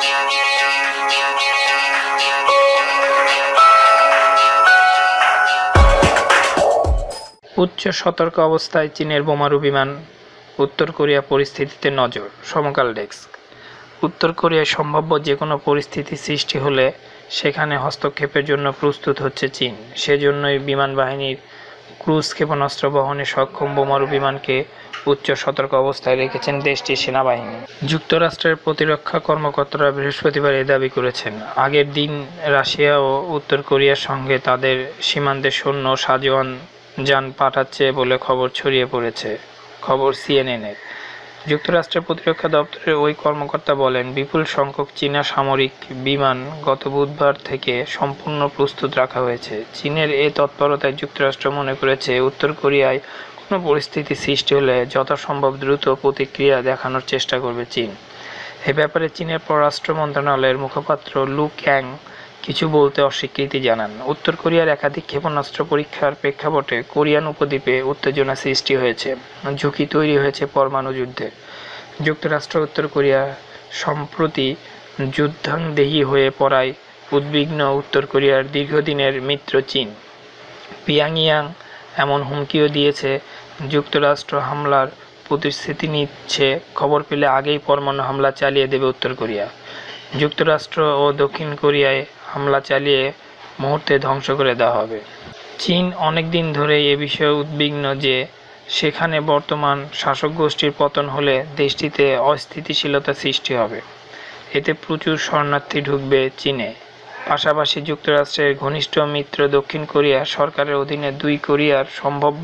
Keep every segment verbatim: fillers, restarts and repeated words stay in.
উচ্চ সতর্ক অবস্থায় চীনের বোমারু বিমান, উত্তর কোরিয়া পরিস্থিতিতে নজর। সমকাল ডেস্ক। উত্তর কোরিয়ায় সম্ভাব্য যে কোনো পরিস্থিতি সৃষ্টি হলে সেখানে হস্তক্ষেপের জন্য প্রস্তুত হচ্ছে চীন। সেজন্যই বিমান বাহিনীর ক্রুজ ক্ষেপণাস্ত্র বহনে সক্ষম বোমারু বিমানকে উচ্চ সতর্ক অবস্থায় রেখেছেন দেশটির সেনাবাহিনী। যুক্তরাষ্ট্রের প্রতিরক্ষা কর্মকর্তারা বৃহস্পতিবার এ দাবি করেছেন। আগের দিন রাশিয়া ও উত্তর কোরিয়ার সঙ্গে তাদের সীমান্তে সৈন্য সাজোয়ান যান পাঠাচ্ছে বলে খবর ছড়িয়ে পড়েছে। খবর সিএনএনের। যুক্তরাষ্ট্রের প্রতিরক্ষা দপ্তরের ওই কর্মকর্তা বলেন, বিপুল সংখ্যক চীনা সামরিক বিমান গত বুধবার থেকে সম্পূর্ণ প্রস্তুত রাখা হয়েছে। চীনের এ তৎপরতায় যুক্তরাষ্ট্র মনে করেছে উত্তর কোরিয়ায় কোনো পরিস্থিতি সৃষ্টি হলে যথাসম্ভব দ্রুত প্রতিক্রিয়া দেখানোর চেষ্টা করবে চীন। এ ব্যাপারে চীনের পররাষ্ট্র মন্ত্রণালয়ের মুখপাত্র লু ক্যাং কিছু বলতে অস্বীকৃতি জানান। উত্তর কোরিয়ার একাধিক ক্ষেপণাস্ত্র পরীক্ষার প্রেক্ষাপটে কোরিয়ান উপদ্বীপে উত্তেজনা সৃষ্টি হয়েছে, ঝুঁকি তৈরি হয়েছে পরমাণু যুদ্ধের। যুক্তরাষ্ট্র উত্তর কোরিয়া সম্প্রতি যুদ্ধাংদেহী হয়ে পড়ায় উদ্বিগ্ন উত্তর কোরিয়ার দীর্ঘদিনের মিত্র চীন। পিয়াংইয়াং এমন হুমকিও দিয়েছে, যুক্তরাষ্ট্র হামলার প্রতিশ্রুতি নিচ্ছে, খবর পেলে আগেই পরমাণু হামলা চালিয়ে দেবে উত্তর কোরিয়া। যুক্তরাষ্ট্র ও দক্ষিণ কোরিয়ায় হামলা চালিয়ে মুহূর্তে ধ্বংস করে দেওয়া হবে। চীন অনেক দিন ধরেই এ বিষয়ে উদ্বিগ্ন যে সেখানে বর্তমান শাসক গোষ্ঠীর পতন হলে দেশটিতে অস্থিতিশীলতা সৃষ্টি হবে। এতে প্রচুর শরণার্থী ঢুকবে চীনে। পাশাপাশি যুক্তরাষ্ট্রের ঘনিষ্ঠ মিত্র দক্ষিণ কোরিয়া সরকারের অধীনে দুই কোরিয়ার সম্ভাব্য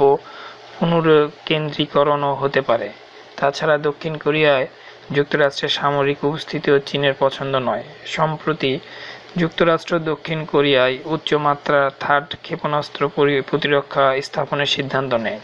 পুনর্কেন্দ্রীকরণও হতে পারে। তাছাড়া দক্ষিণ কোরিয়ায় যুক্তরাষ্ট্রের সামরিক উপস্থিতিও চীনের পছন্দ নয়। সম্প্রতি যুক্তরাষ্ট্র দক্ষিণ কোরিয়ায় উচ্চমাত্রার থার্ড ক্ষেপণাস্ত্র প্রতিরক্ষা স্থাপনের সিদ্ধান্ত নেয়।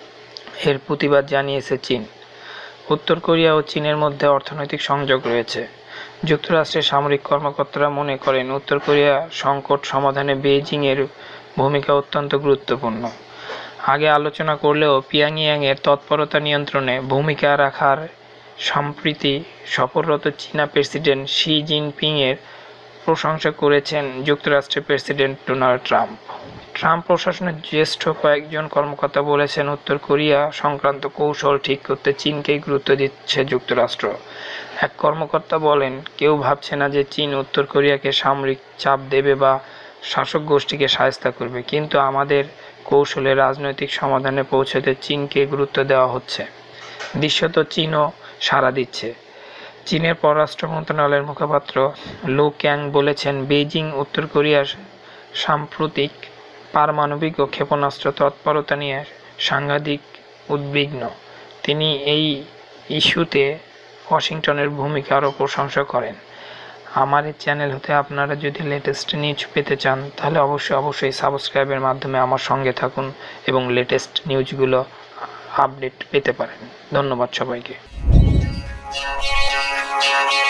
এর প্রতিবাদ জানিয়েছে চীন। উত্তর কোরিয়া ও চীনের মধ্যে অর্থনৈতিক সংযোগ রয়েছে। যুক্তরাষ্ট্রের সামরিক কর্মকর্তারা মনে করেন উত্তর কোরিয়া সংকট সমাধানে বেইজিংয়ের ভূমিকা অত্যন্ত গুরুত্বপূর্ণ। আগে আলোচনা করলেও পিয়াংইয়াংয়ের তৎপরতা নিয়ন্ত্রণে ভূমিকা রাখার সম্প্রতি সফররত চীনা প্রেসিডেন্ট শি জিনপিংয়ের প্রশংসা করেছেন যুক্তরাষ্ট্রের প্রেসিডেন্ট ডোনাল্ড ট্রাম্প। ট্রাম্প প্রশাসনের জ্যেষ্ঠ কয়েকজন কর্মকর্তা বলেছেন, উত্তর কোরিয়া সংক্রান্ত কৌশল ঠিক করতে চীনকেই গুরুত্ব দিচ্ছে যুক্তরাষ্ট্র। এক কর্মকর্তা বলেন, কেউ ভাবছে না যে চীন উত্তর কোরিয়াকে সামরিক চাপ দেবে বা শাসক গোষ্ঠীকে শায়েস্তা করবে, কিন্তু আমাদের কৌশলে রাজনৈতিক সমাধানে পৌঁছতে চীনকে গুরুত্ব দেওয়া হচ্ছে। দৃশ্যত চীনও সাড়া দিচ্ছে। চীনের পররাষ্ট্র মন্ত্রণালয়ের মুখপাত্র লু ক্যাং বলেছেন, বেইজিং উত্তর কোরিয়ার সাম্প্রতিক পারমাণবিক ও ক্ষেপণাস্ত্র তৎপরতা নিয়ে সাংঘাতিক উদ্বিগ্ন। তিনি এই ইস্যুতে ওয়াশিংটনের ভূমিকারও প্রশংসা করেন। আমার এই চ্যানেল হতে আপনারা যদি লেটেস্ট নিউজ পেতে চান তাহলে অবশ্যই অবশ্যই সাবস্ক্রাইবের মাধ্যমে আমার সঙ্গে থাকুন এবং লেটেস্ট নিউজগুলো আপডেট পেতে পারেন। ধন্যবাদ সবাইকে।